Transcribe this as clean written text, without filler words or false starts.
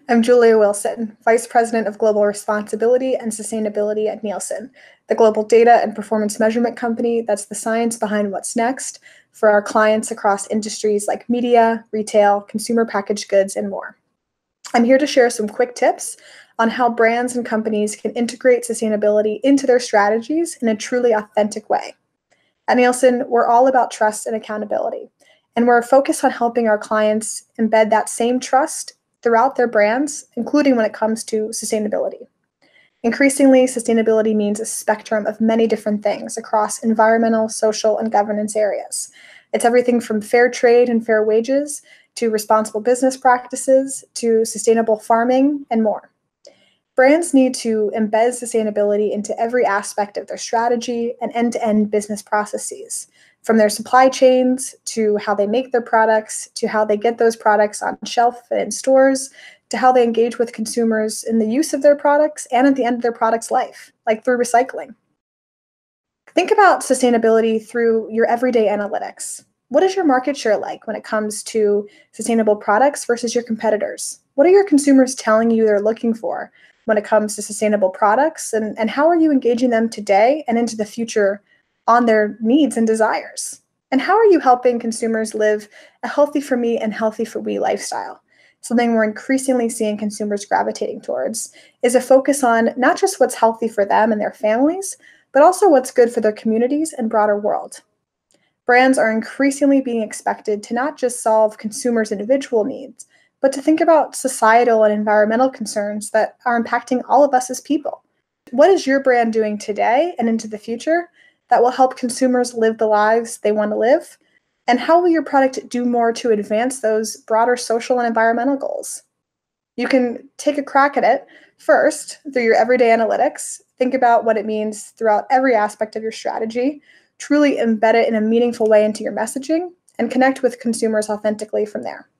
I'm Julia Wilson, Vice President of Global Responsibility and Sustainability at Nielsen, the global data and performance measurement company that's the science behind what's next for our clients across industries like media, retail, consumer packaged goods, and more. I'm here to share some quick tips on how brands and companies can integrate sustainability into their strategies in a truly authentic way. At Nielsen, we're all about trust and accountability, and we're focused on helping our clients embed that same trust throughout their brands, including when it comes to sustainability. Increasingly, sustainability means a spectrum of many different things across environmental, social, and governance areas. It's everything from fair trade and fair wages to responsible business practices to sustainable farming and more. Brands need to embed sustainability into every aspect of their strategy and end-to-end business processes, from their supply chains to how they make their products, to how they get those products on shelf and in stores, to how they engage with consumers in the use of their products and at the end of their product's life, like through recycling. Think about sustainability through your everyday analytics. What is your market share like when it comes to sustainable products versus your competitors? What are your consumers telling you they're looking for when it comes to sustainable products? And how are you engaging them today and into the future on their needs and desires? And how are you helping consumers live a healthy for me and healthy for we lifestyle? Something we're increasingly seeing consumers gravitating towards is a focus on not just what's healthy for them and their families, but also what's good for their communities and broader world. Brands are increasingly being expected to not just solve consumers' individual needs, but to think about societal and environmental concerns that are impacting all of us as people. What is your brand doing today and into the future that will help consumers live the lives they want to live? And how will your product do more to advance those broader social and environmental goals? You can take a crack at it first through your everyday analytics. Think about what it means throughout every aspect of your strategy, truly embed it in a meaningful way into your messaging, and connect with consumers authentically from there.